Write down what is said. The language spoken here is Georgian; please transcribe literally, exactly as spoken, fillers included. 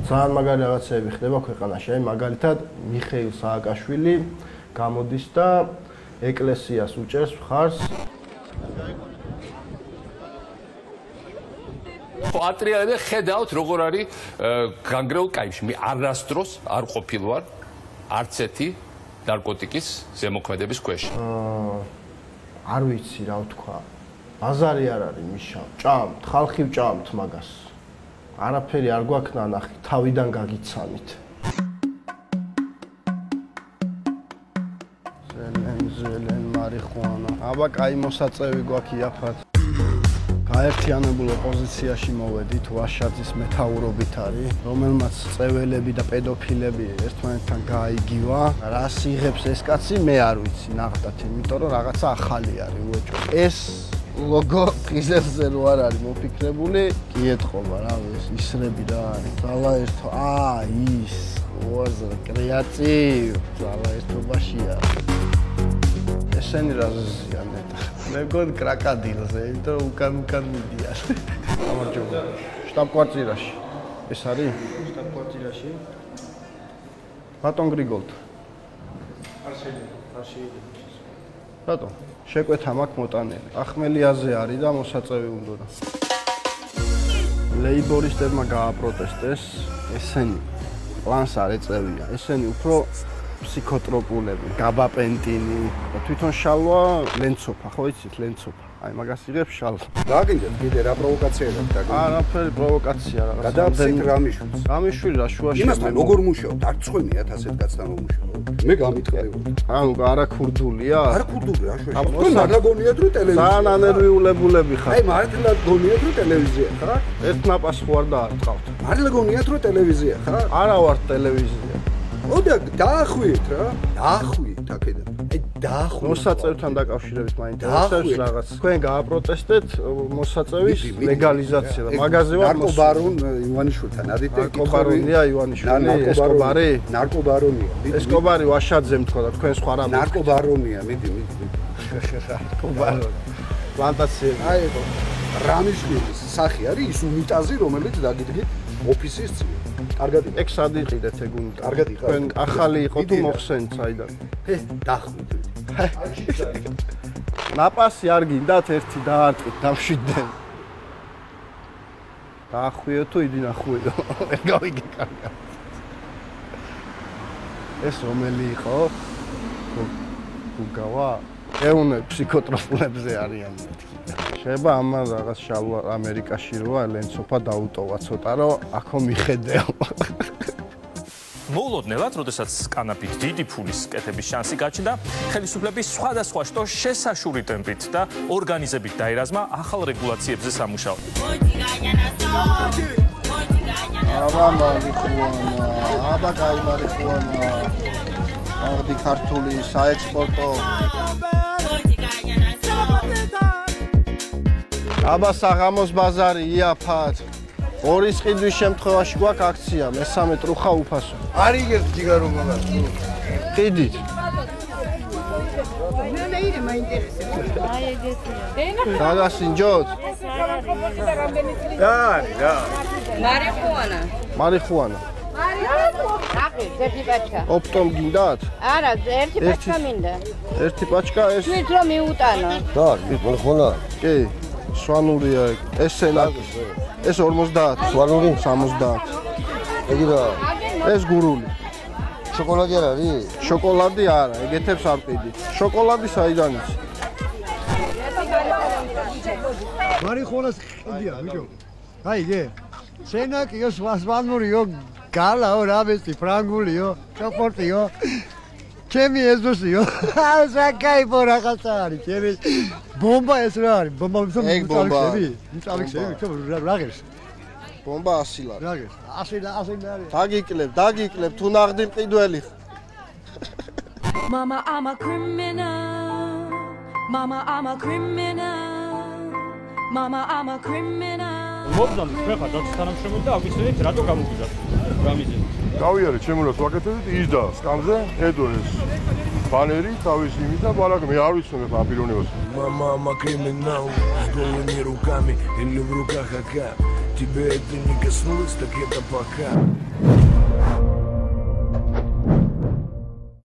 ძალიან მაგარი რაღაცები ხდება ქვეყანაში. აი მაგალითად მიხეილ სააკაშვილი გამოდის და ეკლესიას უჭერს მხარს. პატრიარქი ხედავთ როგორ არის განგრეულ კაიფში. მე არასდროს არ ყოფილ ვარ არც ერთი ნარკოტიკის ზემოქმედების ქვეშ. არ ვიცი რა ვთქვა. ბაზარი არ არის მიშა. ჭამთ, ხალხი ვჭამთ მაგას. არაფერი არ გვაქვს ნანახი, თავიდან გაგიცანით. ზელენ, ზელენ, მარიხუანა. აბა, კაი მოსაწევი გვაქვს იაფად. გაერთიანებულ ოპოზიციაში მოვედით, ვაშაძის მეთაურობით არის, რომელმაც წეველები და პედოფილები ერთმანეთთან გაიგივა. რას იღებს ეს კაცი, მე არ ვიცი, ნახდათ, იმიტომ რომ რაღაცა ახალი არის უეჭო. ეს ლოგო ფიზერზე რო არ არის მოფიქრებული, კი ეთყობა რა, ეს ისრები რა არის. ძალა ერთო, აა, ის, უაზრ კრეატივ, ძალა ერთობაშია. ესენი რა ზიან ნეტა. მე მგონი კრაკადილზე, იმიტომ რომ უკან უკან მიდიან. გამარჯობა. შტაბ-კვარტირაში. ეს არის? შტაბ-კვარტირაში. ბატონ გრიგოლთ. არ შეიძლება, არ შეიძლება. ბატონ, შეკვეთა მაქვს მოტანილი. ახმელიაზე არის და მოსაწევი უნდა. ლეიბორისტებმა გააპროტესტეს, ესენი პლანს არ ეწევიან. ესენი უფრო ფსიქოტროპულები, გაბაპენტინი და თვითონ შალვა ლენცოფა, ხო იცით ლენცოფა. აი მაგას იღებს შალვა. დააგინდეთ კიდე რა პროვოკაციაა დაგინდეთ. არაფერი პროვოკაცია რა. გადააფსეთ რამიშვილს. რამიშვილი რა შუაში. იმასთან როგორ მუშაობთ? არ წვენიათ ასეთ კაცთან მომუშაობ. მე გამიტყევი. ანუ არა ქურდულია? არა ქურდულია, აშუაში. თქვენ მართლა გონიათ რომ ტელევიზია. ძალიან ანერვიულებულები ხართ. აი მართლა გონიათ რომ ტელევიზია ხარ? ერთ ნაპას ხო არ დაარტყავთ. მართლა გონიათ რომ ტელევიზია ხარ? არა ვარ ტელევიზია. ოდა დაახვიეთ რა. დაახვიეთ აქედან. აი დაახვიეთ. მოსაწევთან დაკავშირებით მაინტერესებს რაღაც. თქვენ გააპროტესტეთ მოსაწევის ლეგალიზაცია და მაგაზე ვარ ნარკობარონ ივანიშვილთან ადიტე კითხარულია ივანიშვილი ესკობარი ნარკობარონია ესკობარი ვაშაძემ თქვა და თქვენ სხვა რამე ნარკობარონია მიდი მიდი ნარკობარო პლანტაციები აი რამიშვილის სახე არის ის უნიტაზი რომელიც დაგიდგით ოფისის წინ კარგად იქ სად იყიდეთ ეგ უნიტაზი კარგად იყავ თქვენ ახალი იყო თუ მოხსენთ საიდან ე დახვით ნაპასი არ გინდათ ერთი დაარტყით დამშვიდდნენ დაახვიო თუ იდი ნახვიო ვერ გავიგე კარგად ეს რომელი იყო გუგავა ეუნე ფსიქოტროპულებზე არიან შეიძლება ამან რაღაც შალვა ამერიკაში როა ლენცოფა დაუტოვა ცოტა რომ აქო მიხედეო მოულოდნელად, როდესაც კანაფით დიდი ფულის კეთების შანსი გაჩნდა, ხელისუფლების სხვადასხვა შტო შესაშური ტემპით და ორგანიზებით დაერაზმა ახალ რეგულაციებზე სამუშაოდ. აბა მარიხუანა, აბა კაი მარიხუანა. აღდი ქართული საექსპორტო. აბა საღამოს ბაზარი იაფად. ორი სყიდვის შემთხვევაში გვაქვს აქცია, მესამე ტრუხა უფასო. არ იგებს ჯიგარო მაგას. ყიდით. დაგასინჯოთ? და არის რა. მარიხუანა. მარიხუანა. რაკი, ერთი პაჩკა. ოპტომ გინდათ? არა, ერთი პაჩკა მინდა. ერთი პაჩკა ეს? თვით რომ მიუტანო. და არის მარიხუანა. კი, სვანურია ეს სენაკი. ეს ორმოცდაათ, სვანური სამოცდაათ. ეგი რა? ეს გურული. შოკოლადი არ არის? შოკოლადი არა, ეგეთებს არ ყიდით. შოკოლადი საიდან იცი? მარიხუანას ყიდია, ბიჭო. აიგე. სენაკიო, სვანურიო, გალაო, რაბესტი, ფრანგულიო, შოპორტიო. ჩემი ეზოსიო. საკაიფო რაღაცა არის, ჩემი ბომბა ეს რა არის? ბომბა მიწალექსები? მიწალექსები, ხო, რა ღირს? ბომბა ასი ლარი. რა ღირს? ასი და ასი ლარი. დაგიკლებ, დაგიკლებ, თუ ნაღდი მყიდველი. Mama, I'm a criminal. Mama, I'm a criminal. Mama, I'm a criminal. მოგზავნით ხეხა დაცთანამშრომლად და აგვიცოდეთ რატო გამოგიზარდეთ რამიზე. გავიარე ჩემურას ვაკეთებდით ის და სკამზე ედო ეს ბანერი თავის იმით და ბალაკ მე არ ვიცნობ ხა აპირონებას. Mama, I'm a criminal. Голыми руками или в руках АК. Тебе это не коснулось, так это пока.